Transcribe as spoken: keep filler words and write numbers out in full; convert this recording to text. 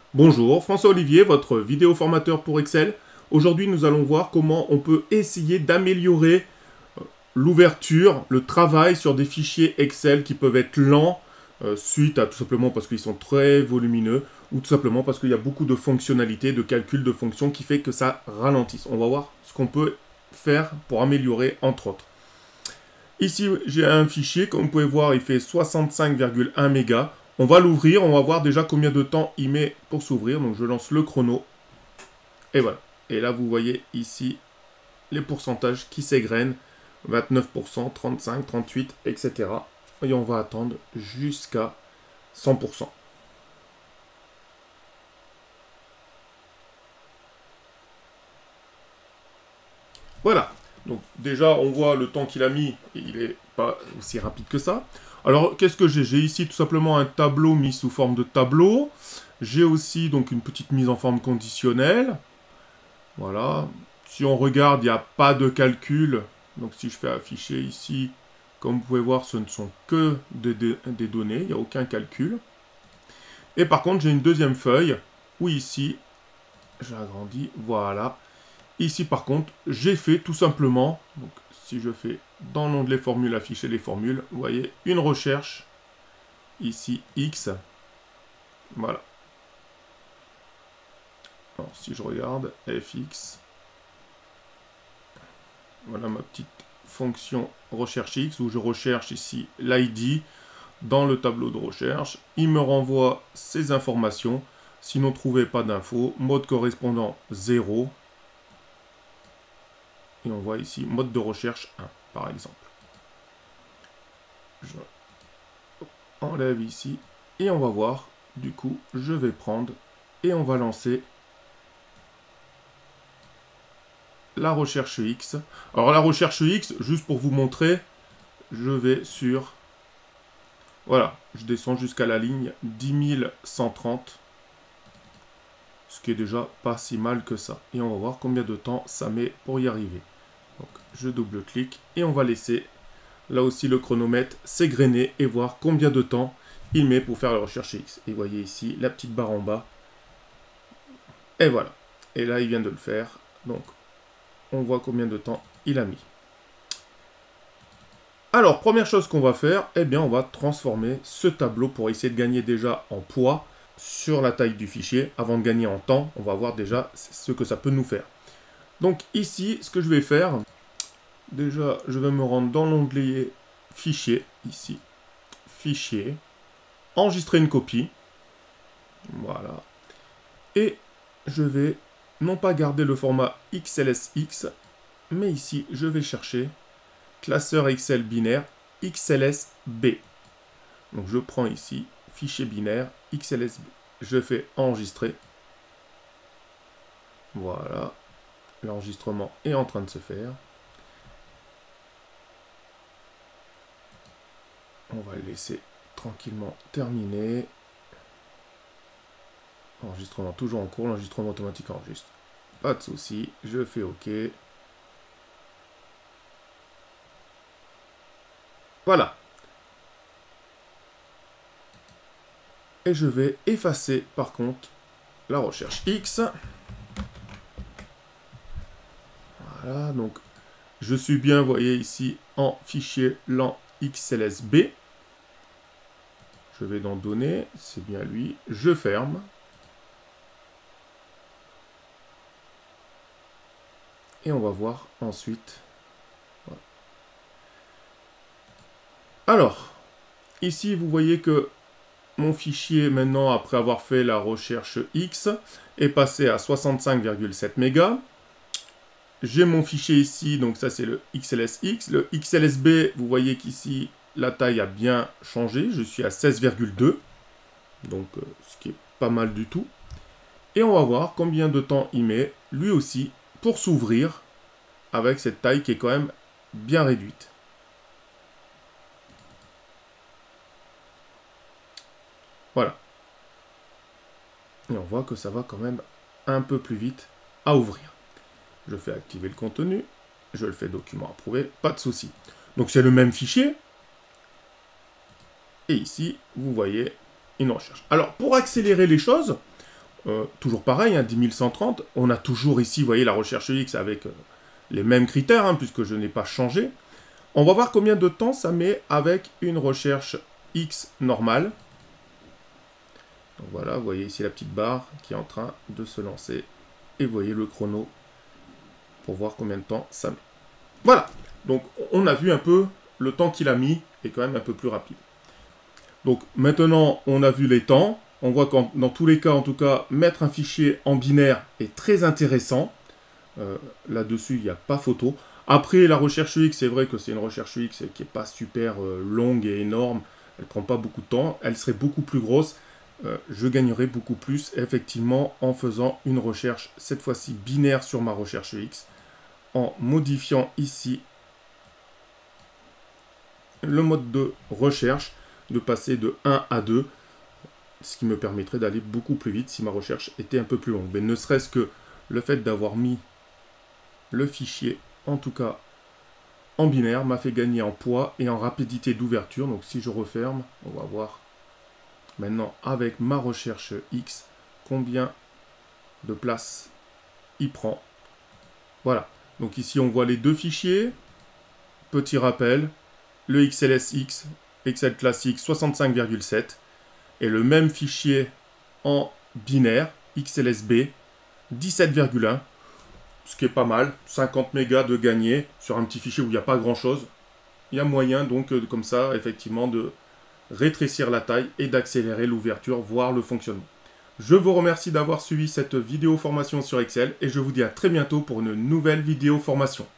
Bonjour, François Olivier, votre vidéo formateur pour Excel. Aujourd'hui, nous allons voir comment on peut essayer d'améliorer l'ouverture, le travail sur des fichiers Excel qui peuvent être lents, euh, suite à tout simplement parce qu'ils sont très volumineux, ou tout simplement parce qu'il y a beaucoup de fonctionnalités, de calcul de fonctions qui fait que ça ralentisse. On va voir ce qu'on peut faire pour améliorer, entre autres. Ici, j'ai un fichier, comme vous pouvez voir, il fait soixante-cinq virgule un mégas. On va l'ouvrir, on va voir déjà combien de temps il met pour s'ouvrir. Donc je lance le chrono. Et voilà. Et là, vous voyez ici les pourcentages qui s'égrènent. vingt-neuf pour cent, trente-cinq, trente-huit, et cetera. Et on va attendre jusqu'à cent pour cent. Voilà. Donc déjà, on voit le temps qu'il a mis, et il n'est pas aussi rapide que ça. Alors, qu'est-ce que j'ai? J'ai ici tout simplement un tableau mis sous forme de tableau. J'ai aussi donc une petite mise en forme conditionnelle. Voilà. Si on regarde, il n'y a pas de calcul. Donc si je fais afficher ici, comme vous pouvez voir, ce ne sont que des, des, des données. Il n'y a aucun calcul. Et par contre, j'ai une deuxième feuille où ici, j'agrandis, voilà. Ici, par contre, j'ai fait tout simplement, donc si je fais dans l'onglet formules, afficher les formules, vous voyez, une recherche, ici, X, voilà. Alors, si je regarde, F X, voilà ma petite fonction recherche X, où je recherche ici l'I D dans le tableau de recherche. Il me renvoie ces informations, sinon trouvé pas d'infos, mode correspondant zéro, et on voit ici mode de recherche un, par exemple. Je enlève ici, et on va voir, du coup, je vais prendre, et on va lancer la recherche X. Alors la recherche X, juste pour vous montrer, je vais sur, voilà, je descends jusqu'à la ligne dix mille cent trente, ce qui est déjà pas si mal que ça. Et on va voir combien de temps ça met pour y arriver. Donc je double-clique, et on va laisser là aussi le chronomètre s'égrener et voir combien de temps il met pour faire la recherche X. Et vous voyez ici la petite barre en bas. Et voilà. Et là, il vient de le faire. Donc, on voit combien de temps il a mis. Alors, première chose qu'on va faire, eh bien, on va transformer ce tableau pour essayer de gagner déjà en poids sur la taille du fichier. Avant de gagner en temps, on va voir déjà ce que ça peut nous faire. Donc ici, ce que je vais faire, déjà, je vais me rendre dans l'onglet Fichier, ici, Fichier, enregistrer une copie, voilà, et je vais non pas garder le format X L S X, mais ici, je vais chercher classeur Excel binaire X L S B. Donc je prends ici, fichier binaire X L S B, je fais enregistrer, voilà, l'enregistrement est en train de se faire. On va le laisser tranquillement terminer. Enregistrement toujours en cours, l'enregistrement automatique enregistre. Pas de souci, je fais OK. Voilà. Et je vais effacer par contre la recherche X. Voilà, donc je suis bien, vous voyez ici, en fichier lent X L S B. Je vais dans Données, c'est bien lui. Je ferme. Et on va voir ensuite. Voilà. Alors, ici, vous voyez que mon fichier, maintenant, après avoir fait la recherche X, est passé à soixante-cinq virgule sept mégas. J'ai mon fichier ici, donc ça c'est le X L S X. Le X L S B, vous voyez qu'ici, la taille a bien changé. Je suis à seize virgule deux, donc euh, ce qui est pas mal du tout. Et on va voir combien de temps il met, lui aussi, pour s'ouvrir avec cette taille qui est quand même bien réduite. Voilà. Et on voit que ça va quand même un peu plus vite à ouvrir. Je fais activer le contenu, je le fais document approuvé, pas de souci. Donc c'est le même fichier. Et ici, vous voyez une recherche. Alors, pour accélérer les choses, Euh, toujours pareil, hein, dix mille cent trente. On a toujours ici, vous voyez, la recherche X avec euh, les mêmes critères, hein, puisque je n'ai pas changé. On va voir combien de temps ça met avec une recherche X normale. Donc voilà, vous voyez ici la petite barre qui est en train de se lancer. Et vous voyez le chrono pour voir combien de temps ça met. Voilà, donc on a vu un peu le temps qu'il a mis est quand même un peu plus rapide. Donc maintenant, on a vu les temps. On voit que dans tous les cas, en tout cas, mettre un fichier en binaire est très intéressant. Euh, Là-dessus, il n'y a pas photo. Après, la recherche X, c'est vrai que c'est une recherche X qui n'est pas super euh, longue et énorme. Elle ne prend pas beaucoup de temps. Elle serait beaucoup plus grosse. Euh, je gagnerais beaucoup plus, effectivement, en faisant une recherche, cette fois-ci binaire sur ma recherche X, en modifiant ici le mode de recherche, de passer de un à deux, ce qui me permettrait d'aller beaucoup plus vite si ma recherche était un peu plus longue. Mais ne serait-ce que le fait d'avoir mis le fichier, en tout cas en binaire, m'a fait gagner en poids et en rapidité d'ouverture. Donc si je referme, on va voir maintenant avec ma recherche X combien de place il prend. Voilà, donc ici on voit les deux fichiers. Petit rappel, le X L S X, Excel classique soixante-cinq virgule sept, et le même fichier en binaire, X L S B, dix-sept virgule un, ce qui est pas mal, cinquante mégas de gagné sur un petit fichier où il n'y a pas grand chose. Il y a moyen donc euh, comme ça, effectivement, de rétrécir la taille et d'accélérer l'ouverture, voire le fonctionnement. Je vous remercie d'avoir suivi cette vidéo formation sur Excel et je vous dis à très bientôt pour une nouvelle vidéo formation.